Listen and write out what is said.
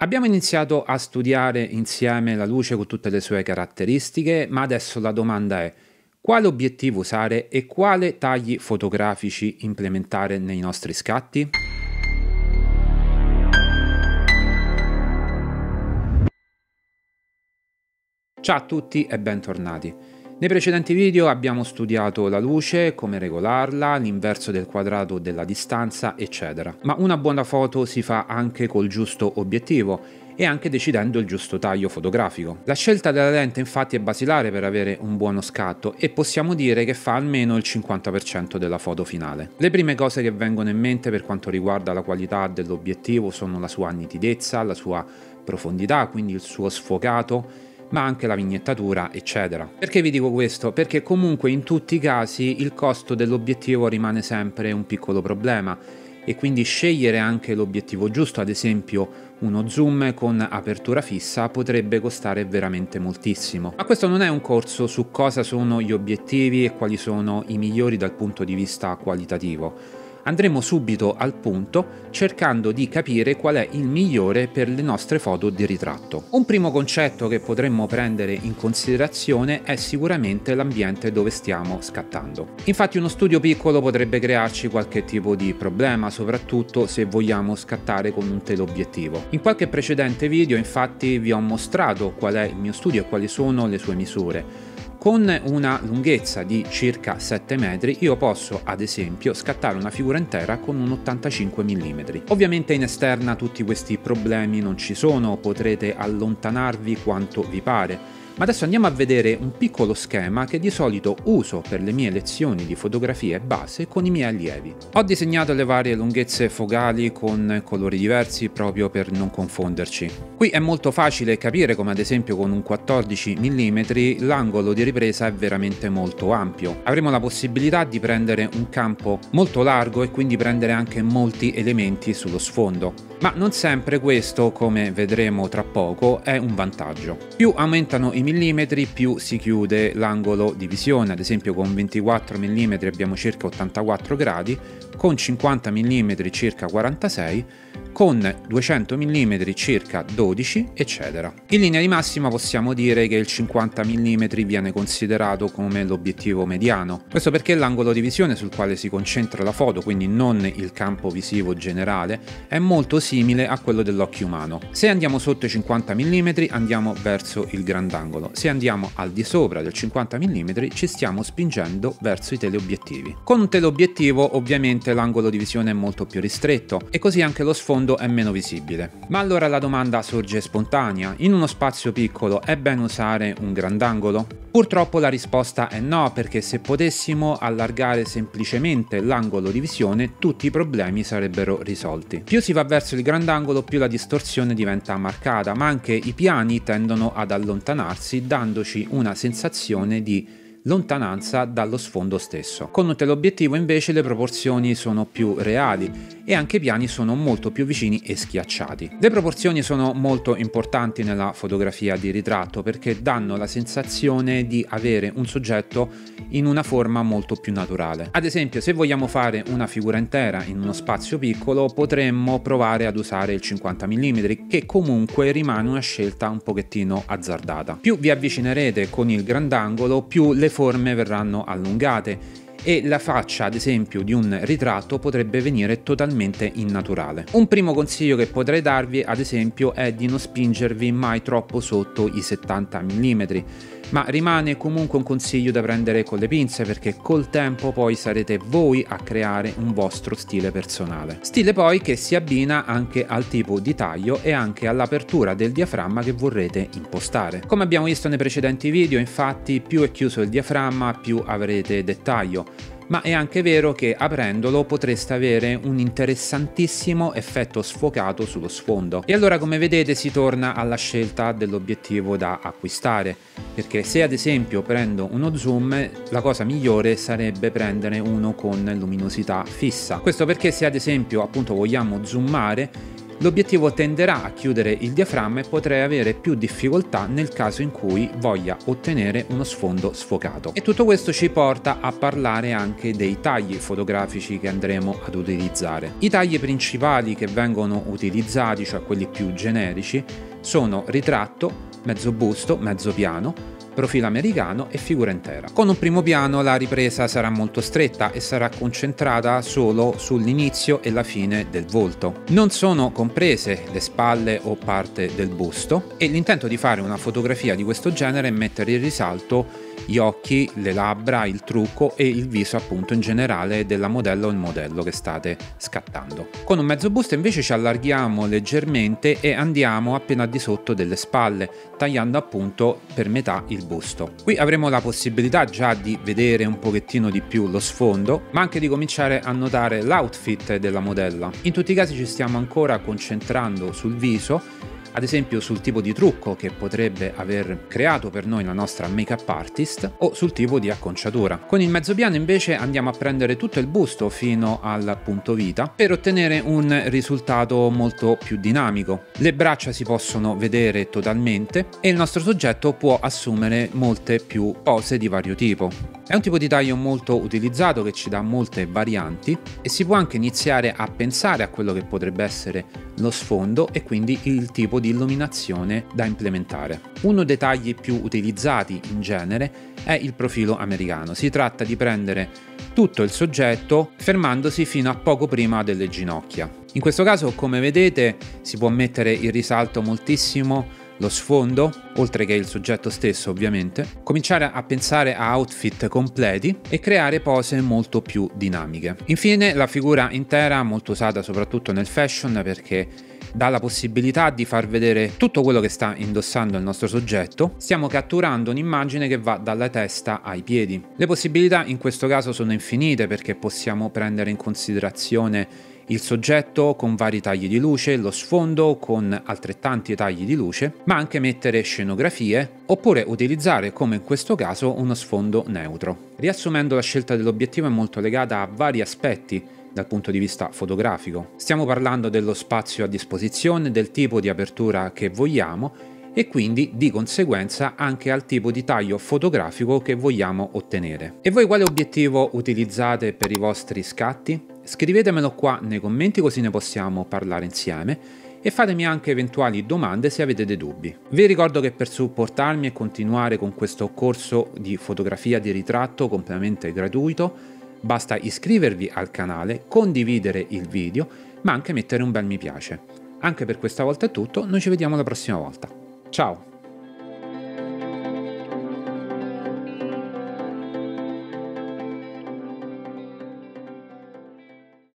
Abbiamo iniziato a studiare insieme la luce con tutte le sue caratteristiche, ma adesso la domanda è: quale obiettivo usare e quale tagli fotografici implementare nei nostri scatti? Ciao a tutti e bentornati. Nei precedenti video abbiamo studiato la luce, come regolarla, l'inverso del quadrato della distanza, eccetera. Ma una buona foto si fa anche col giusto obiettivo e anche decidendo il giusto taglio fotografico. La scelta della lente infatti è basilare per avere un buono scatto e possiamo dire che fa almeno il 50% della foto finale. Le prime cose che vengono in mente per quanto riguarda la qualità dell'obiettivo sono la sua nitidezza, la sua profondità, quindi il suo sfocato, ma anche la vignettatura, eccetera. Perché vi dico questo? Perché comunque in tutti i casi il costo dell'obiettivo rimane sempre un piccolo problema e quindi scegliere anche l'obiettivo giusto, ad esempio uno zoom con apertura fissa, potrebbe costare veramente moltissimo. Ma questo non è un corso su cosa sono gli obiettivi e quali sono i migliori dal punto di vista qualitativo. Andremo subito al punto cercando di capire qual è il migliore per le nostre foto di ritratto. Un primo concetto che potremmo prendere in considerazione è sicuramente l'ambiente dove stiamo scattando. Infatti uno studio piccolo potrebbe crearci qualche tipo di problema, soprattutto se vogliamo scattare con un teleobiettivo. In qualche precedente video infatti vi ho mostrato qual è il mio studio e quali sono le sue misure. Con una lunghezza di circa 7 metri io posso ad esempio scattare una figura intera con un 85 mm. Ovviamente in esterna tutti questi problemi non ci sono, potrete allontanarvi quanto vi pare. Ma adesso andiamo a vedere un piccolo schema che di solito uso per le mie lezioni di fotografia base con i miei allievi. Ho disegnato le varie lunghezze focali con colori diversi proprio per non confonderci. Qui è molto facile capire come ad esempio con un 14 mm l'angolo di ripresa è veramente molto ampio. Avremo la possibilità di prendere un campo molto largo e quindi prendere anche molti elementi sullo sfondo. Ma non sempre questo, come vedremo tra poco, è un vantaggio. Più aumentano i millimetri, più si chiude l'angolo di visione. Ad esempio con 24 mm abbiamo circa 84 gradi, con 50 mm circa 46, con 200 mm circa 12, eccetera. In linea di massima possiamo dire che il 50 mm viene considerato come l'obiettivo mediano. Questo perché l'angolo di visione sul quale si concentra la foto, quindi non il campo visivo generale, è molto simile a quello dell'occhio umano. Se andiamo sotto i 50 mm andiamo verso il grandangolo, se andiamo al di sopra del 50 mm ci stiamo spingendo verso i teleobiettivi. Con un teleobiettivo ovviamente l'angolo di visione è molto più ristretto e così anche lo sfondo è meno visibile. Ma allora la domanda sorge spontanea: in uno spazio piccolo è bene usare un grandangolo? Purtroppo la risposta è no, perché se potessimo allargare semplicemente l'angolo di visione tutti i problemi sarebbero risolti. Più si va verso il grandangolo più la distorsione diventa marcata, ma anche i piani tendono ad allontanarsi dandoci una sensazione di lontananza dallo sfondo stesso. Con un teleobiettivo invece le proporzioni sono più reali e anche i piani sono molto più vicini e schiacciati. Le proporzioni sono molto importanti nella fotografia di ritratto perché danno la sensazione di avere un soggetto in una forma molto più naturale. Ad esempio, se vogliamo fare una figura intera in uno spazio piccolo potremmo provare ad usare il 50 mm, che comunque rimane una scelta un pochettino azzardata. Più vi avvicinerete con il grandangolo, più le forme verranno allungate e la faccia ad esempio di un ritratto potrebbe venire totalmente innaturale. Un primo consiglio che potrei darvi ad esempio è di non spingervi mai troppo sotto i 70 mm, ma rimane comunque un consiglio da prendere con le pinze perché col tempo poi sarete voi a creare un vostro stile personale. Stile poi che si abbina anche al tipo di taglio e anche all'apertura del diaframma che vorrete impostare. Come abbiamo visto nei precedenti video, infatti, più è chiuso il diaframma più avrete dettaglio. Ma è anche vero che aprendolo potreste avere un interessantissimo effetto sfocato sullo sfondo. E allora, come vedete, si torna alla scelta dell'obiettivo da acquistare, perché se ad esempio prendo uno zoom, la cosa migliore sarebbe prendere uno con luminosità fissa. Questo perché se ad esempio appunto vogliamo zoomare, l'obiettivo tenderà a chiudere il diaframma e potrei avere più difficoltà nel caso in cui voglia ottenere uno sfondo sfocato. E tutto questo ci porta a parlare anche dei tagli fotografici che andremo ad utilizzare. I tagli principali che vengono utilizzati, cioè quelli più generici, sono ritratto, mezzo busto, mezzo piano, profilo americano e figura intera. Con un primo piano la ripresa sarà molto stretta e sarà concentrata solo sull'inizio e la fine del volto. Non sono comprese le spalle o parte del busto e l'intento di fare una fotografia di questo genere è mettere in risalto gli occhi, le labbra, il trucco e il viso appunto in generale della modella o il modello che state scattando. Con un mezzo busto invece ci allarghiamo leggermente e andiamo appena al di sotto delle spalle, tagliando appunto per metà il busto. Qui avremo la possibilità già di vedere un pochettino di più lo sfondo, ma anche di cominciare a notare l'outfit della modella. In tutti i casi ci stiamo ancora concentrando sul viso, ad esempio sul tipo di trucco che potrebbe aver creato per noi la nostra make-up artist o sul tipo di acconciatura. Con il mezzo piano invece andiamo a prendere tutto il busto fino al punto vita per ottenere un risultato molto più dinamico. Le braccia si possono vedere totalmente e il nostro soggetto può assumere molte più pose di vario tipo. È un tipo di taglio molto utilizzato che ci dà molte varianti e si può anche iniziare a pensare a quello che potrebbe essere lo sfondo e quindi il tipo di illuminazione da implementare. Uno dei tagli più utilizzati in genere è il profilo americano. Si tratta di prendere tutto il soggetto fermandosi fino a poco prima delle ginocchia. In questo caso, come vedete, si può mettere in risalto moltissimo lo sfondo, oltre che il soggetto stesso ovviamente, cominciare a pensare a outfit completi e creare pose molto più dinamiche. Infine la figura intera, molto usata soprattutto nel fashion perché dà la possibilità di far vedere tutto quello che sta indossando il nostro soggetto. Stiamo catturando un'immagine che va dalla testa ai piedi. Le possibilità in questo caso sono infinite perché possiamo prendere in considerazione il soggetto con vari tagli di luce, lo sfondo con altrettanti tagli di luce, ma anche mettere scenografie oppure utilizzare, come in questo caso, uno sfondo neutro. Riassumendo, la scelta dell'obiettivo è molto legata a vari aspetti dal punto di vista fotografico. Stiamo parlando dello spazio a disposizione, del tipo di apertura che vogliamo e quindi di conseguenza anche al tipo di taglio fotografico che vogliamo ottenere. E voi quale obiettivo utilizzate per i vostri scatti? Scrivetemelo qua nei commenti così ne possiamo parlare insieme e fatemi anche eventuali domande se avete dei dubbi. Vi ricordo che per supportarmi e continuare con questo corso di fotografia di ritratto completamente gratuito basta iscrivervi al canale, condividere il video ma anche mettere un bel mi piace. Anche per questa volta è tutto, noi ci vediamo la prossima volta. Ciao!